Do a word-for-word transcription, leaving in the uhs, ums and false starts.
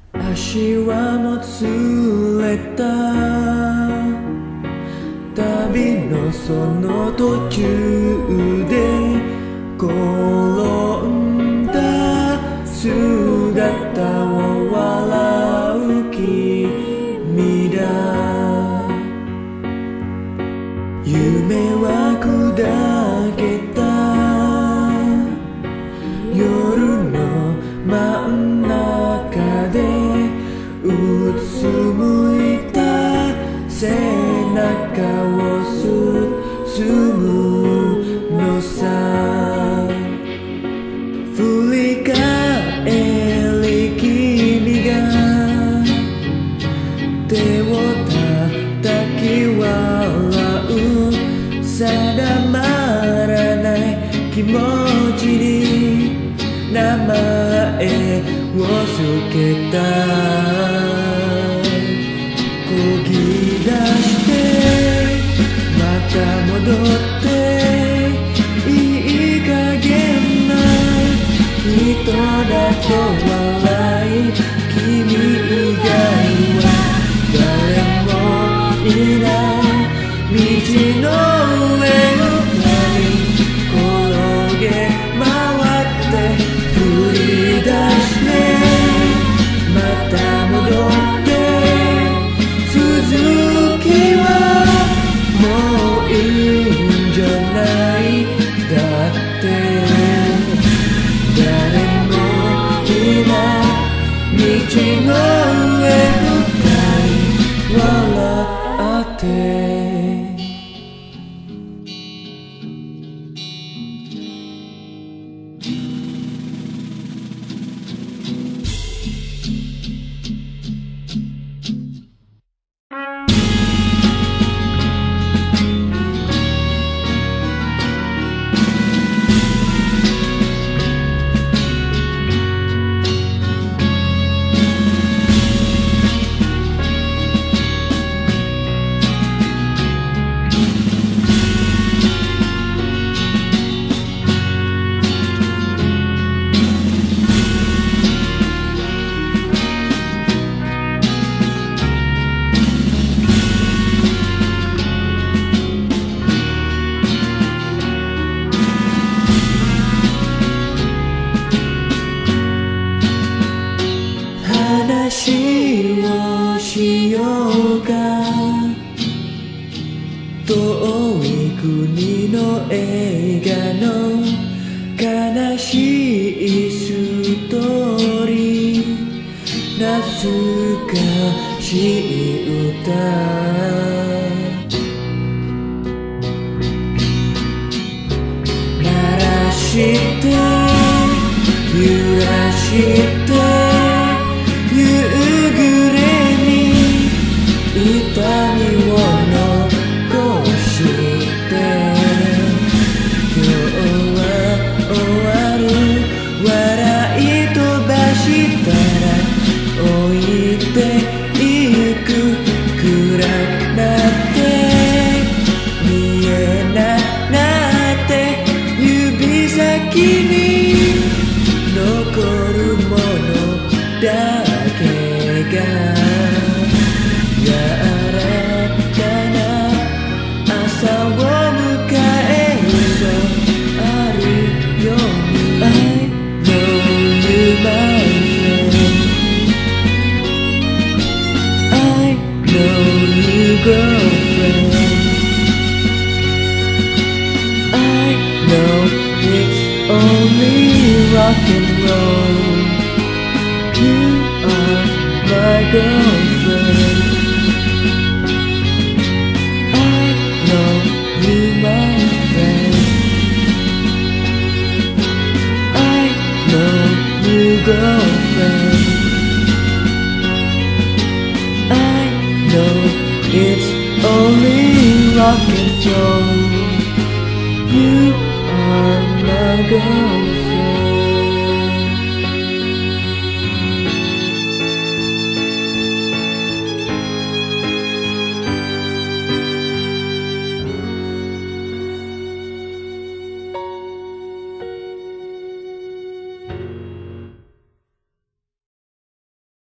足はもつれた旅のその途中で転んだ姿を笑う君だ。夢は砕けた夜の真ん中でうつむいた背中を進むのさ。振り返り君が手を叩き笑う定まらない気持ちに名前をつけた。こぎ出してまた戻っていい加減な人だと笑い、君以外は誰もいない道の上を転げ回って振り出してまた戻って続きはもういいんじゃないだって誰もいない道の上二人笑って話をしようか。遠い国の映画の悲しいストーリー、懐かしい歌。鳴らして揺らして夕暮れに痛みを残して今日は終わる。笑い飛ばしたら置いていく。暗くなって見えなくなって指先に残るものだ柔らかな朝を迎えるとあるように I know you my friend I know you girlfriend I know it's only rock and roll. You are my girlfriend. I know you my friend. I know you girlfriend. I know it's only rock and roll. You are my girlfriend.